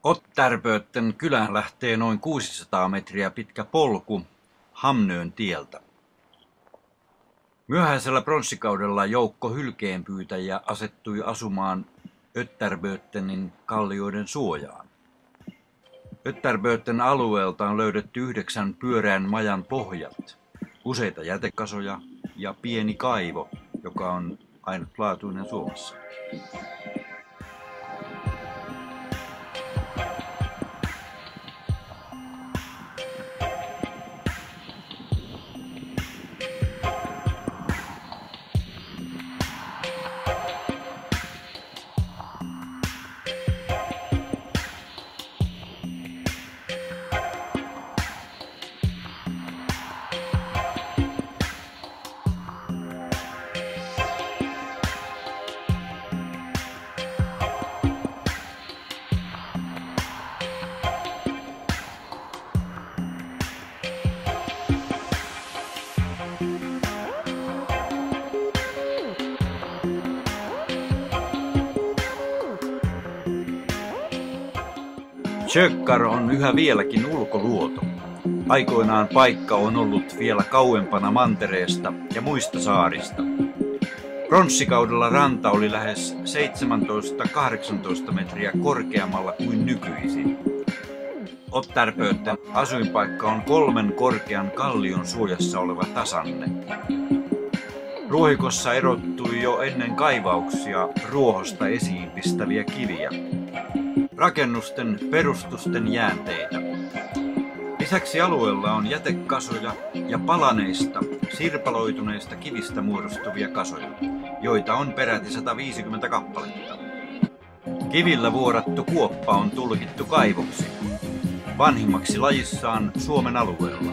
Otterböten kylään lähtee noin 600 metriä pitkä polku Hamnön tieltä. Myöhäisellä pronssikaudella joukko hylkeenpyytäjiä asettui asumaan Ötterbötenin kallioiden suojaan. Ötterböten alueelta on löydetty 9 pyöreän majan pohjat, useita jätekasoja ja pieni kaivo, joka on ainutlaatuinen Suomessa. Tjökkar on yhä vieläkin ulkoluoto. Aikoinaan paikka on ollut vielä kauempana mantereesta ja muista saarista. Pronssikaudella ranta oli lähes 17-18 metriä korkeammalla kuin nykyisin. Otterböten asuinpaikka on 3 korkean kallion suojassa oleva tasanne. Ruohikossa erottui jo ennen kaivauksia ruohosta esiin pistäviä kiviä. Rakennusten perustusten jäänteitä. Lisäksi alueella on jätekasoja ja palaneista, sirpaloituneista kivistä muodostuvia kasoja, joita on peräti 150 kappaletta. Kivillä vuorattu kuoppa on tulkittu kaivoksi, vanhimmaksi lajissaan Suomen alueella.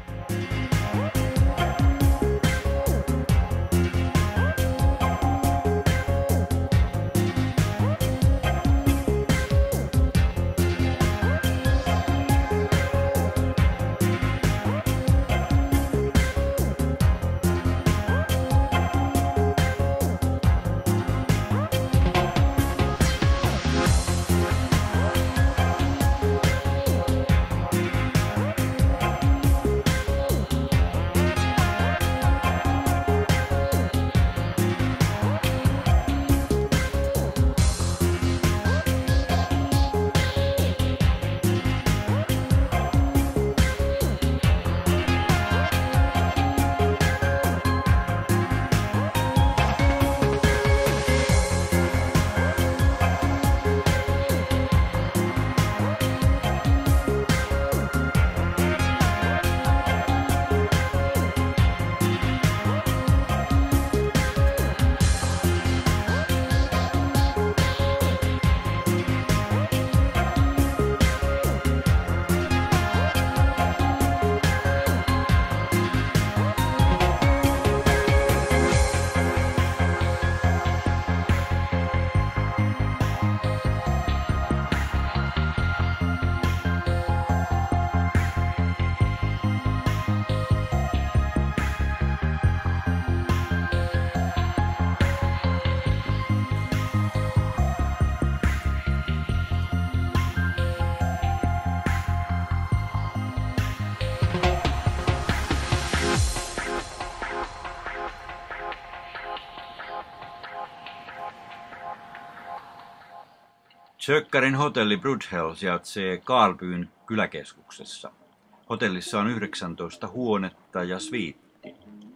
Tjökkarin hotelli Brudhäll sijaitsee Karlbyn kyläkeskuksessa. Hotellissa on 19 huonetta ja sviitti.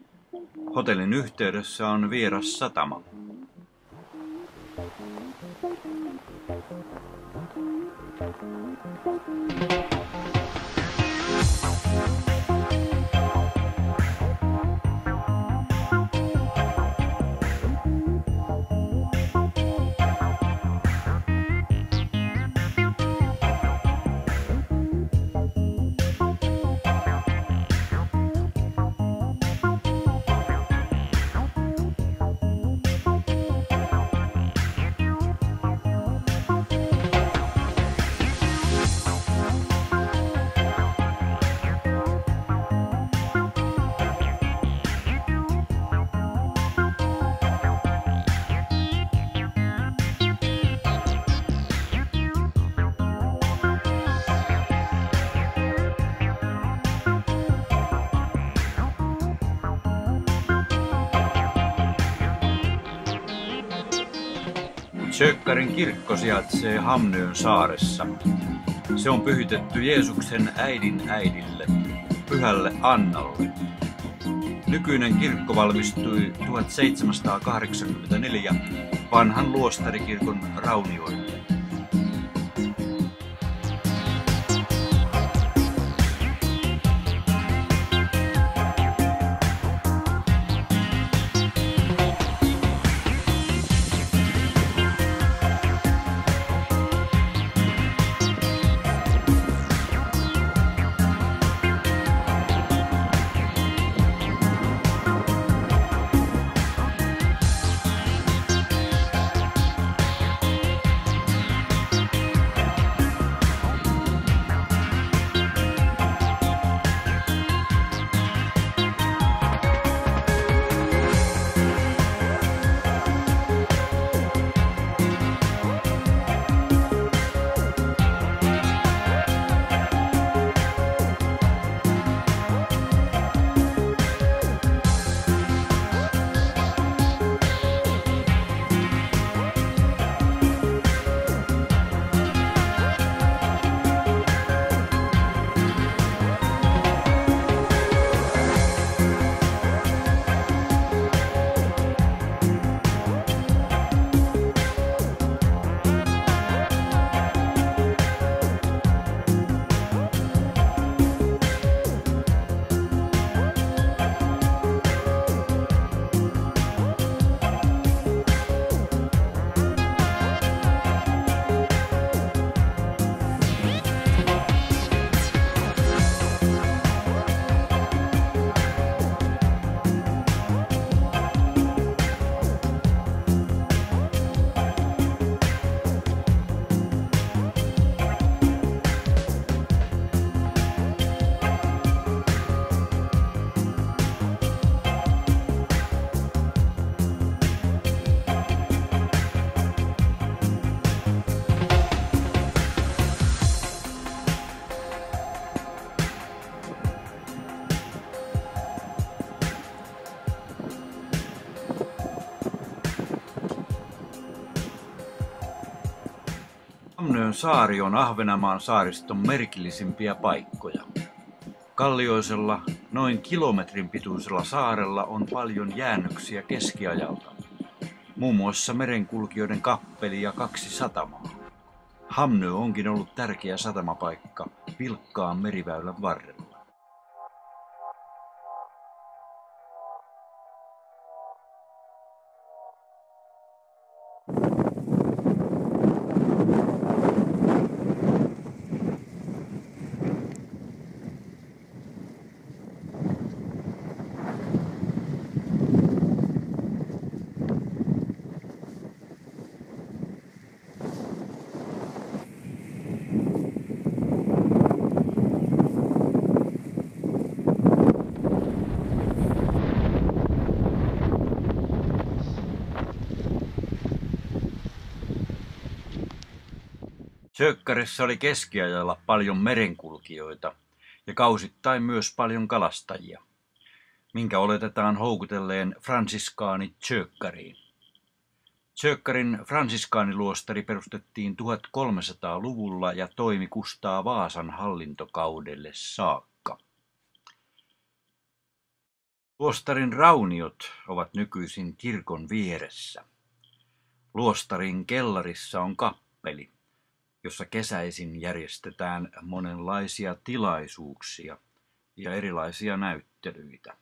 Hotellin yhteydessä on vieras satama. Tjökkarin kirkko sijaitsee Hamnön saaressa. Se on pyhitetty Jeesuksen äidin äidille, pyhälle Annalle. Nykyinen kirkko valmistui 1784 vanhan luostarikirkon raunioille. Hamnön saari on Ahvenanmaan saariston merkillisimpiä paikkoja. Kallioisella, noin kilometrin pituisella saarella on paljon jäännöksiä keskiajalta. Muun muassa merenkulkijoiden kappeli ja 2 satamaa. Hamnö onkin ollut tärkeä satamapaikka vilkkaan meriväylän varrella. Tjökkarissa oli keskiajalla paljon merenkulkijoita ja kausittain myös paljon kalastajia, minkä oletetaan houkutelleen fransiskaani Tjökkariin. Tjökkarin fransiskaaniluostari perustettiin 1300-luvulla ja toimi Kustaa Vaasan hallintokaudelle saakka. Luostarin rauniot ovat nykyisin kirkon vieressä. Luostarin kellarissa on kappeli, jossa kesäisin järjestetään monenlaisia tilaisuuksia ja erilaisia näyttelyitä.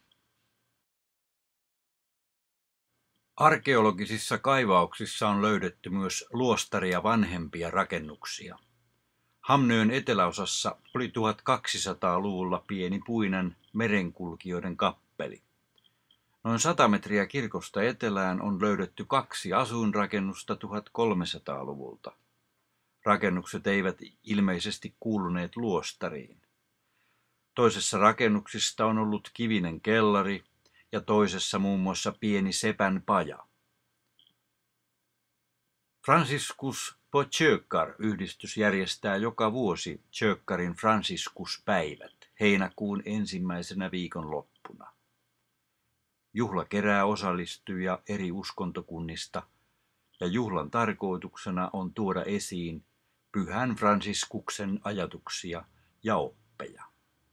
Arkeologisissa kaivauksissa on löydetty myös luostaria vanhempia rakennuksia. Hamnön eteläosassa oli 1200-luvulla pieni puinen merenkulkijoiden kappeli. Noin 100 metriä kirkosta etelään on löydetty 2 asuinrakennusta 1300-luvulta. Rakennukset eivät ilmeisesti kuuluneet luostariin. Toisessa rakennuksista on ollut kivinen kellari ja toisessa muun muassa pieni sepän paja. Franciscus på Tjökkar-yhdistys järjestää joka vuosi Tjökkarin Franciscuspäivät heinäkuun 1. viikonloppuna. Juhla kerää osallistujia eri uskontokunnista ja juhlan tarkoituksena on tuoda esiin Pyhän Fransiskuksen ajatuksia ja oppeja.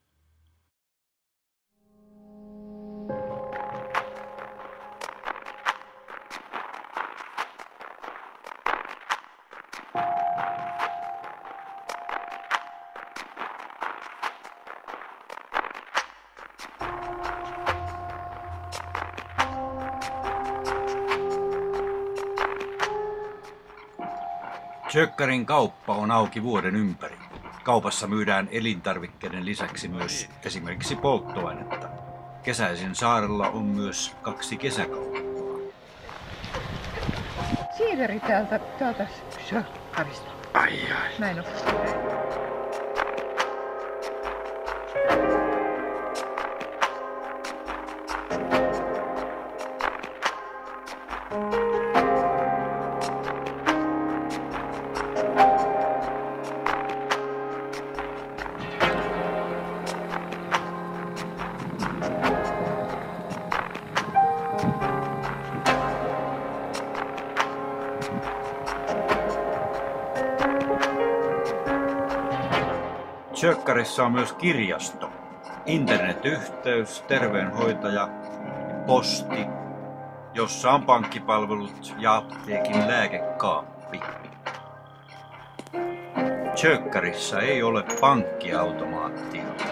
Tjökkärin kauppa on auki vuoden ympäri. Kaupassa myydään elintarvikkeiden lisäksi myös esimerkiksi polttoainetta. Kesäisin saarella on myös 2 kesäkauppaa. Siiveri täältä Tjökkarista. Ai. Näin on. Tjökkarissa on myös kirjasto, internetyhteys, terveydenhoitaja, posti, jossa on pankkipalvelut ja apteekin lääkekaappi. Tjökkarissa ei ole pankkiautomaattia.